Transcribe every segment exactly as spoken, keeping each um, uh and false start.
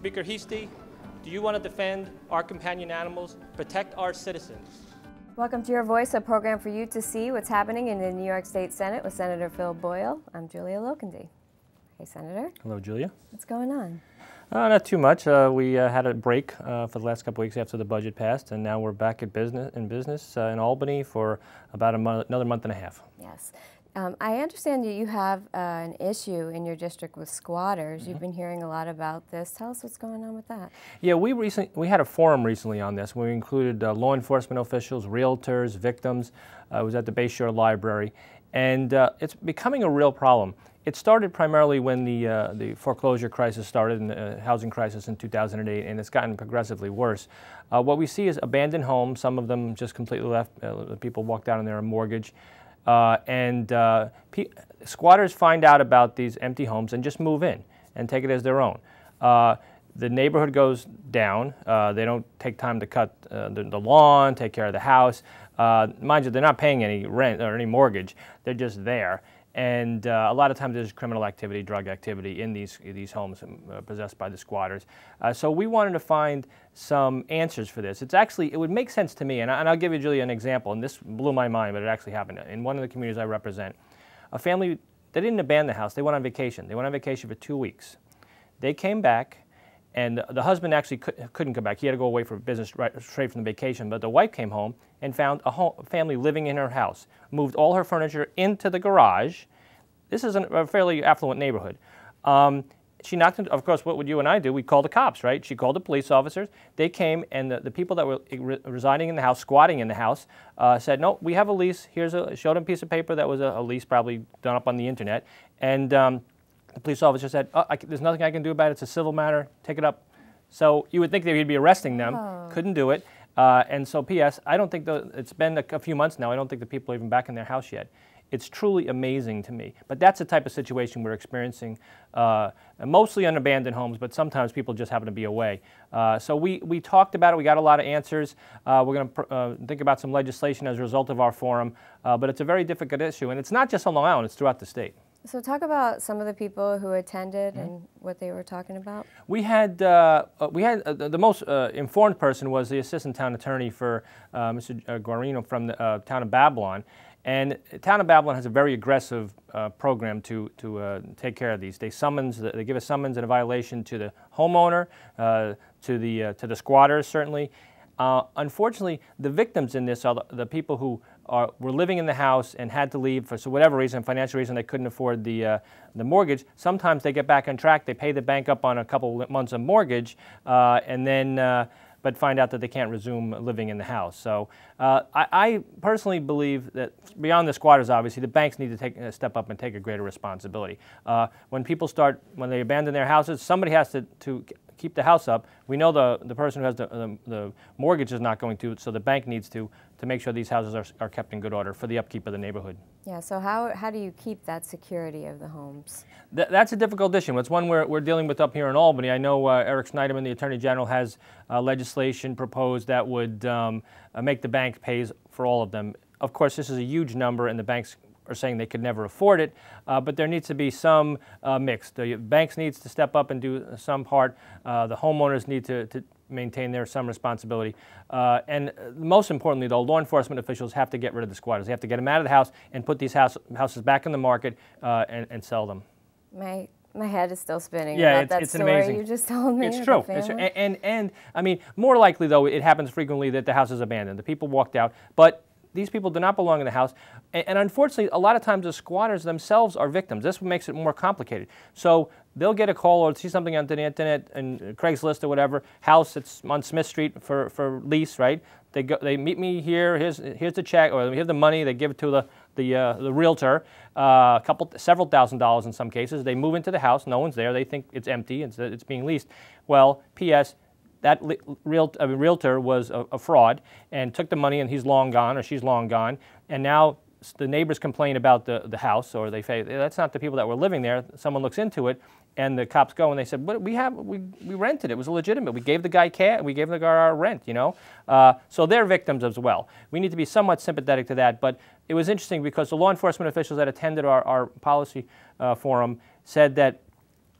Speaker Heastie, do you want to defend our companion animals, protect our citizens? Welcome to Your Voice, a program for you to see what's happening in the New York State Senate with Senator Phil Boyle. I'm Julia Lokendy. Hey, Senator. Hello, Julia. What's going on? Uh, not too much. Uh, we uh, had a break uh, for the last couple weeks after the budget passed, and now we're back at business in business uh, in Albany for about a month, another month and a half. Yes. Um, I understand that you have uh, an issue in your district with squatters. Mm-hmm. You've been hearing a lot about this. Tell us what's going on with that. Yeah, we recent, we had a forum recently on this. We included uh, law enforcement officials, realtors, victims. Uh, it was at the Bayshore Library, and uh, it's becoming a real problem. It started primarily when the uh, the foreclosure crisis started, and the uh, housing crisis in two thousand eight, and it's gotten progressively worse. Uh, what we see is abandoned homes. Some of them just completely left. Uh, people walked out on their mortgage. Uh, and uh, squatters find out about these empty homes and just move in and take it as their own. Uh, the neighborhood goes down. Uh, they don't take time to cut uh, the, the lawn, take care of the house. Uh, mind you, they're not paying any rent or any mortgage. They're just there. And uh, a lot of times there's criminal activity, drug activity in these, these homes uh, possessed by the squatters. Uh, so we wanted to find some answers for this. It's actually, it would make sense to me, and, I, and I'll give you, Julia, an example, and this blew my mind, but it actually happened in one of the communities I represent. A family, they didn't abandon the house, they went on vacation. They went on vacation for two weeks. They came back, and the husband actually could, couldn't come back. He had to go away for business right, straight from the vacation, but the wife came home and found a home, family living in her house, moved all her furniture into the garage. This is a fairly affluent neighborhood. Um, she knocked, into, of course, what would you and I do? We called the cops, right? She called the police officers. They came, and the, the people that were re residing in the house, squatting in the house, uh, said, no, we have a lease. Here's a, showed them a piece of paper that was a, a lease probably done up on the internet. And um, the police officer said, oh, I, there's nothing I can do about it. It's a civil matter. Take it up. So you would think that he'd be arresting them. Oh. Couldn't do it. Uh, and so P S, I don't think, the, it's been a, a few months now. I don't think the people are even back in their house yet. It's truly amazing to me. But that's the type of situation we're experiencing, uh, mostly on abandoned homes, but sometimes people just happen to be away. Uh, so we, we talked about it. We got a lot of answers. Uh, we're going to uh, think about some legislation as a result of our forum. Uh, but it's a very difficult issue. And it's not just on Long Island. It's throughout the state. So talk about some of the people who attended mm-hmm. and what they were talking about. We had, uh, we had uh, the, the most uh, informed person was the assistant town attorney for uh, Mister Guarino from the uh, town of Babylon. And the town of Babylon has a very aggressive uh, program to, to uh, take care of these. They summons, they give a summons and a violation to the homeowner, uh, to, the, uh, to the squatters certainly. Uh, unfortunately, the victims in this are the, the people who are, were living in the house and had to leave for so whatever reason, financial reason, they couldn't afford the, uh, the mortgage. Sometimes they get back on track, they pay the bank up on a couple months of mortgage, uh, and then uh, but find out that they can't resume living in the house. So uh, I, I personally believe that beyond the squatters, obviously, the banks need to take uh, step up and take a greater responsibility. Uh, when people start, when they abandon their houses, somebody has to, to keep the house up. We know the, the person who has the, the, the mortgage is not going to, so the bank needs to, to make sure these houses are, are kept in good order for the upkeep of the neighborhood. Yeah, so how, how do you keep that security of the homes? Th that's a difficult issue. It's one we're, we're dealing with up here in Albany. I know uh, Eric Schneiderman, the Attorney General, has uh, legislation proposed that would um, uh, make the bank pay for all of them. Of course, this is a huge number, and the banks are saying they could never afford it, uh, but there needs to be some uh, mix. The banks needs to step up and do some part. Uh, the homeowners need to, to maintain their some responsibility. Uh, and most importantly, though, law enforcement officials have to get rid of the squatters. They have to get them out of the house and put these house, houses back in the market uh, and, and sell them. My, my head is still spinning yeah, about it's, that it's story amazing. You just told me. It's true. It's, and, and, and, I mean, more likely, though, it happens frequently that the house is abandoned. The people walked out. But these people do not belong in the house, and, and unfortunately, a lot of times the squatters themselves are victims. This makes it more complicated. So they'll get a call or see something on the internet and Craigslist or whatever, house that's on Smith Street for, for lease, right? They go, they meet me here. Here's here's the check, or here's the money. They give it to the the uh, the realtor, uh, a couple, several thousand dollars in some cases. They move into the house. No one's there. They think it's empty. It's it's being leased. Well, P S That real, uh, realtor was a, a fraud and took the money, and he's long gone or she's long gone. And now the neighbors complain about the, the house, or they say, that's not the people that were living there. Someone looks into it, and the cops go and they said, but we have we, we rented it. It was legitimate. We gave the guy cash. We gave the guy our rent, you know. Uh, so they're victims as well. We need to be somewhat sympathetic to that. But it was interesting because the law enforcement officials that attended our, our policy uh, forum said that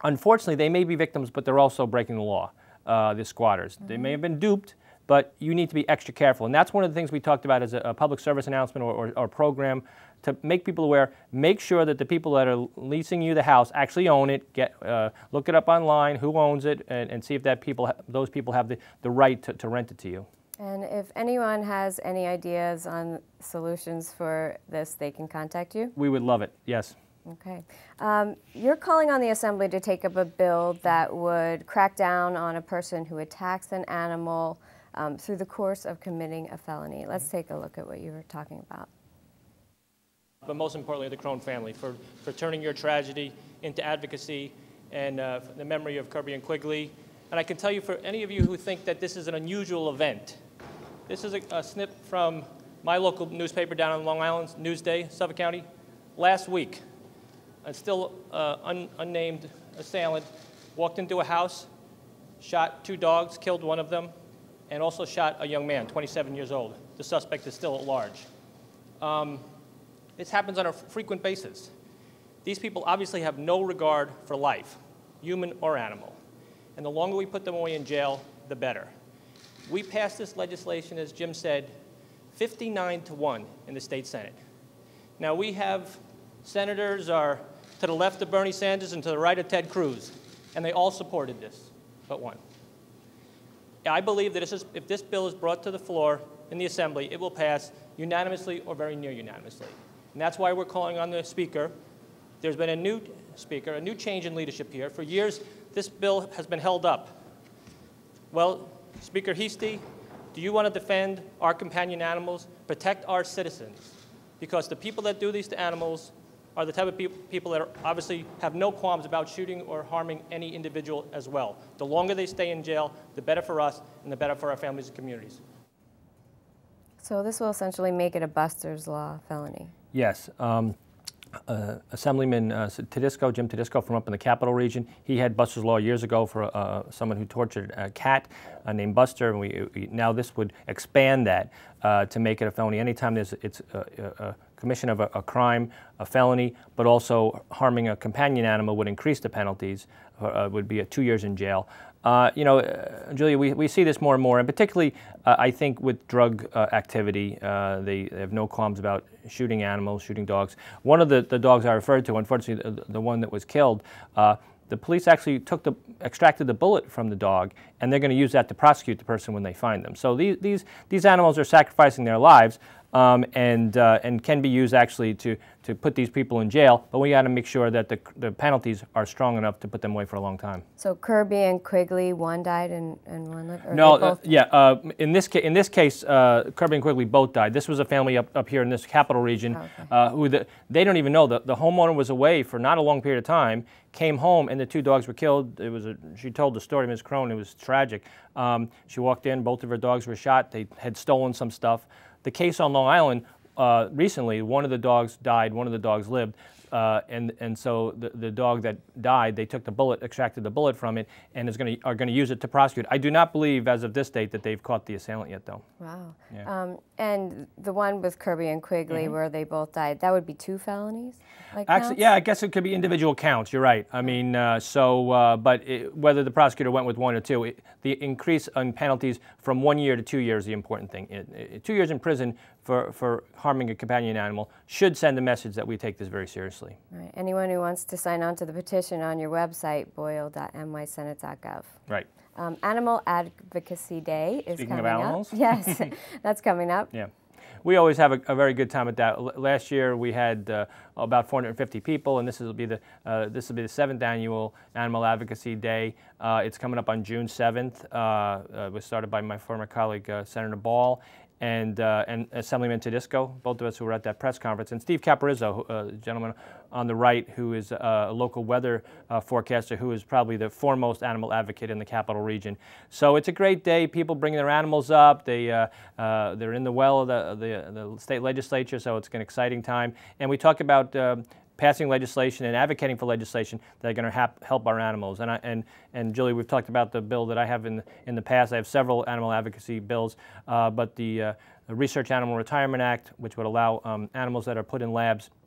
unfortunately, they may be victims, but they're also breaking the law, uh, the squatters. Mm-hmm. They may have been duped, but you need to be extra careful. And that's one of the things we talked about as a, a public service announcement or, or, or program to make people aware. Make sure that the people that are leasing you the house actually own it. Get, uh, look it up online, who owns it, and, and see if that people, those people have the, the right to, to rent it to you. And if anyone has any ideas on solutions for this, they can contact you? We would love it, yes. Okay. Um, you're calling on the Assembly to take up a bill that would crack down on a person who attacks an animal um, through the course of committing a felony. Let's take a look at what you were talking about. But most importantly, the Crone family for, for turning your tragedy into advocacy and uh, the memory of Kirby and Quigley. And I can tell you, for any of you who think that this is an unusual event, this is a, a snip from my local newspaper down on Long Island, Newsday, Suffolk County. Last week, a still uh, un, unnamed assailant walked into a house, shot two dogs, killed one of them, and also shot a young man, twenty-seven years old. The suspect is still at large. Um, this happens on a frequent basis. These people obviously have no regard for life, human or animal. And the longer we put them away in jail, the better. We passed this legislation, as Jim said, fifty-nine to one in the state Senate. Now we have senators are to the left of Bernie Sanders and to the right of Ted Cruz, and they all supported this, but one. I believe that this is, if this bill is brought to the floor in the Assembly, it will pass unanimously or very near unanimously. And that's why we're calling on the Speaker. There's been a new Speaker, a new change in leadership here. For years, this bill has been held up. Well, Speaker Heastie, do you want to defend our companion animals, protect our citizens? Because the people that do these to animals are the type of pe people that are obviously have no qualms about shooting or harming any individual as well. The longer they stay in jail, the better for us and the better for our families and communities. So this will essentially make it a Buster's Law felony. Yes. Um, Uh, Assemblyman uh, Tedisco, Jim Tedisco from up in the Capital Region, he had Buster's Law years ago for uh, someone who tortured a cat uh, named Buster, and we, we now this would expand that uh, to make it a felony. Anytime there's it's a, a, a commission of a, a crime, a felony, but also harming a companion animal would increase the penalties, uh, would be a two years in jail. Uh, you know, uh, Julia, we, we see this more and more, and particularly, uh, I think, with drug uh, activity, uh, they, they have no qualms about shooting animals, shooting dogs. One of the, the dogs I referred to, unfortunately, the, the one that was killed, uh, the police actually took the, extracted the bullet from the dog, and they're going to use that to prosecute the person when they find them. So these, these, these animals are sacrificing their lives, um, and, uh, and can be used actually to, to put these people in jail, but we got to make sure that the, the penalties are strong enough to put them away for a long time. So Kirby and Quigley, one died and, and one lived? Or no, both? Uh, yeah, uh, in this, ca in this case, uh, Kirby and Quigley both died. This was a family up, up here in this Capital Region, oh, okay. uh, who the, they don't even know. The, the homeowner was away for not a long period of time, came home, and the two dogs were killed. It was a, she told the story, Miz Crone, it was tragic. Um, she walked in, both of her dogs were shot. They had stolen some stuff. The case on Long Island, uh, recently, one of the dogs died, one of the dogs lived. Uh, and, and so the, the dog that died, they took the bullet, extracted the bullet from it, and is gonna, are going to use it to prosecute. I do not believe, as of this date, that they've caught the assailant yet, though. Wow. Yeah. Um, and the one with Kirby and Quigley, mm-hmm. where they both died, that would be two felonies? Like Actually, counts? yeah, I guess it could be individual counts. You're right. I mean, uh, so, uh, but it, whether the prosecutor went with one or two, it, the increase in penalties from one year to two years is the important thing. It, it, two years in prison for, for harming a companion animal should send a message that we take this very seriously. Right. Anyone who wants to sign on to the petition on your website, boyle dot n y senate dot gov. Right. Um, Animal Advocacy Day is Speaking coming of animals? up. Yes, that's coming up. Yeah. We always have a, a very good time at that. L last year we had uh, about four hundred fifty people, and this will be the uh, this will be the seventh annual Animal Advocacy Day. Uh, it's coming up on June seventh. Uh, uh, it was started by my former colleague uh, Senator Boyle and uh, and Assemblyman Tedisco, both of us who were at that press conference, and Steve Caparizzo, uh, the gentleman on the right, who is uh, a local weather uh, forecaster, who is probably the foremost animal advocate in the Capital Region. So it's a great day. People bring their animals up. They uh, uh, they're in the well of the, the the state legislature, so it's an exciting time. And we talk about Uh, passing legislation and advocating for legislation that are going to help our animals. And, I, and, and Julie, we've talked about the bill that I have in, in the past. I have several animal advocacy bills, uh, but the, uh, the Research Animal Retirement Act, which would allow um, animals that are put in labs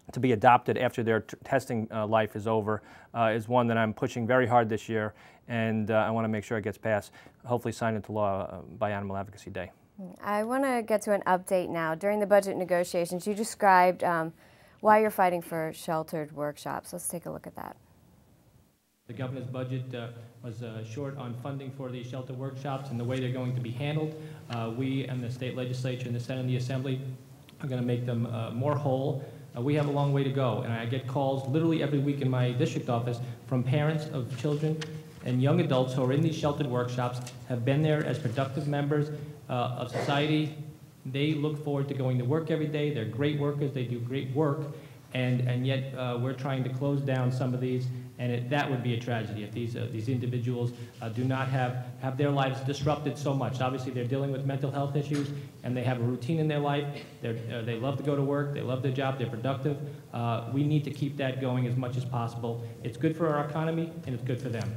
to be adopted after their t testing uh, life is over uh, is one that I'm pushing very hard this year, and uh, I want to make sure it gets passed, hopefully signed into law uh, by Animal Advocacy Day. I want to get to an update now. During the budget negotiations, you described um, why you're fighting for sheltered workshops. Let's take a look at that. The governor's budget uh, was uh, short on funding for these shelter workshops and the way they're going to be handled. Uh, we and the state legislature and the Senate and the Assembly are going to make them uh, more whole. Uh, we have a long way to go, and I get calls literally every week in my district office from parents of children and young adults who are in these sheltered workshops, have been there as productive members uh, of society. They look forward to going to work every day. They're great workers. They do great work, and, and yet uh, we're trying to close down some of these, and it, that would be a tragedy if these, uh, these individuals uh, do not have, have their lives disrupted so much. Obviously, they're dealing with mental health issues, and they have a routine in their life. They're, uh, they love to go to work. They love their job. They're productive. Uh, we need to keep that going as much as possible. It's good for our economy, and it's good for them.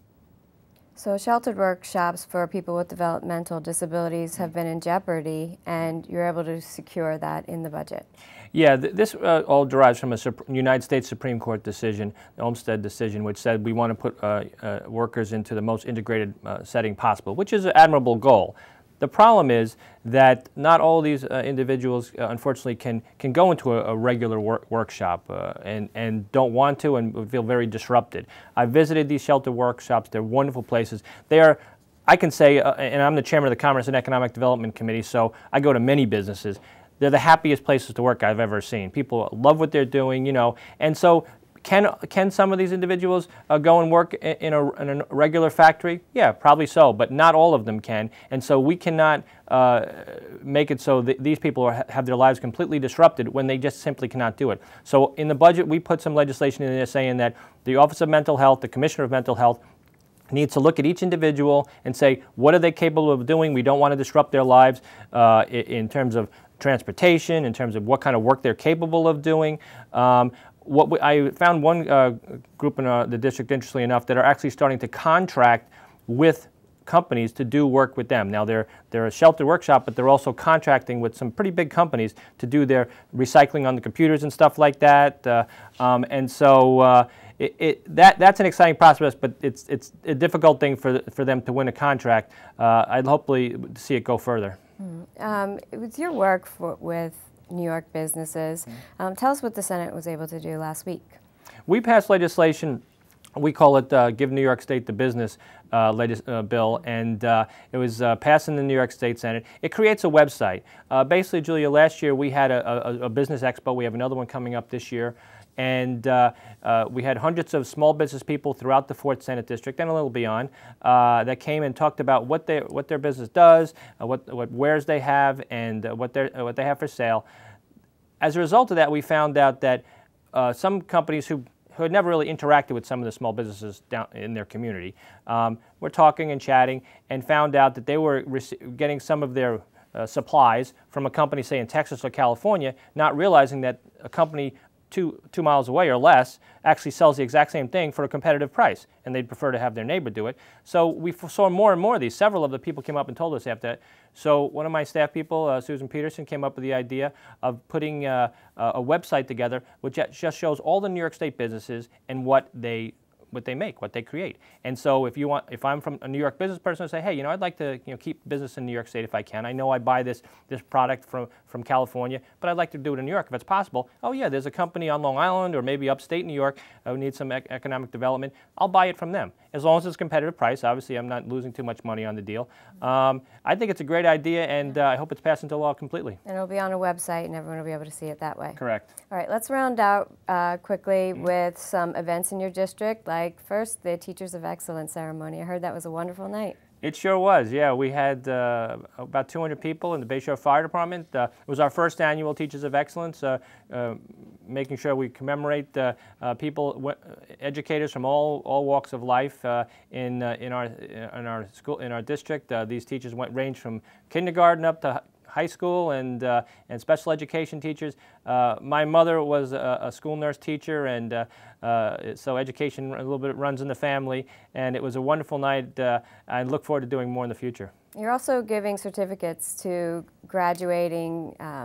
So sheltered workshops for people with developmental disabilities have been in jeopardy, and you're able to secure that in the budget. Yeah, th this uh, all derives from a Sup United States Supreme Court decision, the Olmstead decision, which said we want to put uh, uh, workers into the most integrated uh, setting possible, which is an admirable goal. The problem is that not all these uh, individuals, uh, unfortunately, can can go into a, a regular work workshop uh, and and don't want to and feel very disrupted. I visited these shelter workshops. They're wonderful places. They are, I can say, uh, and I'm the chairman of the Commerce and Economic Development Committee, so I go to many businesses. They're the happiest places to work I've ever seen. People love what they're doing, you know, and so. Can, can some of these individuals uh, go and work in a, in a regular factory? Yeah, probably so, but not all of them can. And so we cannot uh, make it so that these people are, have their lives completely disrupted when they just simply cannot do it. So in the budget, we put some legislation in there saying that the Office of Mental Health, the Commissioner of Mental Health, needs to look at each individual and say, what are they capable of doing? We don't want to disrupt their lives uh, in terms of transportation, in terms of what kind of work they're capable of doing. Um, What we, I found one uh, group in uh, the district, interestingly enough, that are actually starting to contract with companies to do work with them. Now they're they're a shelter workshop, but they're also contracting with some pretty big companies to do their recycling on the computers and stuff like that. Uh, um, and so uh, it, it, that that's an exciting process, but it's it's a difficult thing for for them to win a contract. Uh, I'd hopefully see it go further. Mm. Um, with your work for, with New York businesses. Um, tell us what the Senate was able to do last week. We passed legislation, we call it uh, Give New York State the Business uh, legis uh, bill, and uh, it was uh, passed in the New York State Senate. It creates a website. Uh, basically, Julia, last year we had a, a, a business expo. We have another one coming up this year. And uh, uh, we had hundreds of small business people throughout the fourth Senate District and a little beyond uh, that came and talked about what, they, what their business does, uh, what, what wares they have, and uh, what, uh, what they have for sale. As a result of that, we found out that uh, some companies who, who had never really interacted with some of the small businesses down in their community um, were talking and chatting and found out that they were getting some of their uh, supplies from a company, say in Texas or California, not realizing that a company Two, two miles away or less actually sells the exact same thing for a competitive price, and they'd prefer to have their neighbor do it. So we saw more and more of these. Several of the people came up and told us after that. So one of my staff people, uh, Susan Peterson, came up with the idea of putting uh, a website together which just shows all the New York State businesses and what they what they make, what they create. And so if you want, if I'm from a New York business person, I say, hey, you know, I'd like to, you know, keep business in New York State if I can. I know I buy this this product from from California, but I'd like to do it in New York if it's possible. Oh yeah, there's a company on Long Island or maybe upstate New York who needs some ec economic development. I'll buy it from them as long as it's a competitive price. Obviously, I'm not losing too much money on the deal. Um, I think it's a great idea, and uh, I hope it's passed into law completely. And it'll be on a website, and everyone will be able to see it that way. Correct. All right, let's round out uh, quickly with some events in your district, like first the Teachers of Excellence ceremony. I heard that was a wonderful night. It sure was, yeah. We had uh, about two hundred people in the Bay Shore Fire Department. Uh, it was our first annual Teachers of Excellence, uh, uh, making sure we commemorate uh, uh, people, w educators from all, all walks of life uh, in, uh, in, our, in our school, in our district. Uh, these teachers went range from kindergarten up to high school and, uh, and special education teachers. Uh, my mother was a, a school nurse teacher, and uh, uh, so education a little bit runs in the family, and it was a wonderful night. Uh, I look forward to doing more in the future. You're also giving certificates to graduating um,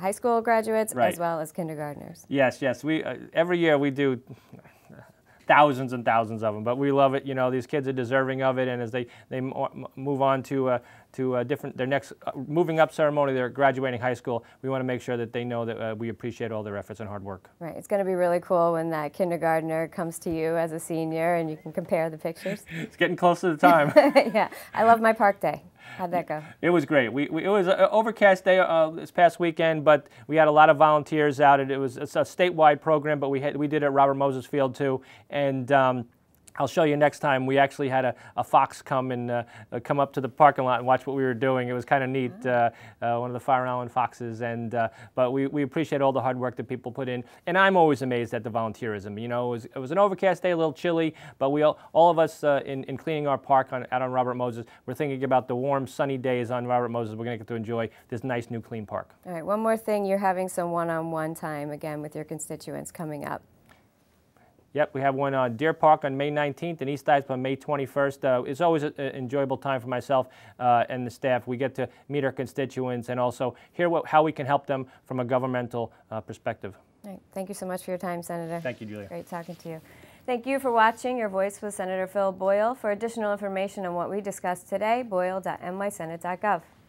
high school graduates Right. as well as kindergartners. Yes, yes. We uh, every year we do thousands and thousands of them, but we love it. You know, these kids are deserving of it, and as they they m move on to uh, to uh, different their next uh, moving up ceremony, they're graduating high school. We want to make sure that they know that uh, we appreciate all their efforts and hard work. Right. It's going to be really cool when that kindergartner comes to you as a senior, and you can compare the pictures. It's getting close to the time. Yeah, I love my park day. How'd that go? It was great. We, we, it was an overcast day uh, this past weekend, but we had a lot of volunteers out. It, it was it's a statewide program, but we had, we did it at Robert Moses Field too. And um, I'll show you next time. We actually had a, a fox come and uh, come up to the parking lot and watch what we were doing. It was kind of neat. Uh, uh, one of the Fire Island foxes. And uh, but we, we appreciate all the hard work that people put in. And I'm always amazed at the volunteerism. You know, it was, it was an overcast day, a little chilly, but we all, all of us uh, in, in cleaning our park on, out on Robert Moses, we're thinking about the warm, sunny days on Robert Moses. We're going to get to enjoy this nice, new, clean park. All right. One more thing. You're having some one-on-one time again with your constituents coming up. Yep, we have one on Deer Park on May nineteenth and East Ives on May twenty-first. Uh, it's always an enjoyable time for myself uh, and the staff. We get to meet our constituents and also hear what, how we can help them from a governmental uh, perspective. All right. Thank you so much for your time, Senator. Thank you, Julia. Great talking to you. Thank you for watching. Your Voice with Senator Phil Boyle. For additional information on what we discussed today, boyle dot n y senate dot gov.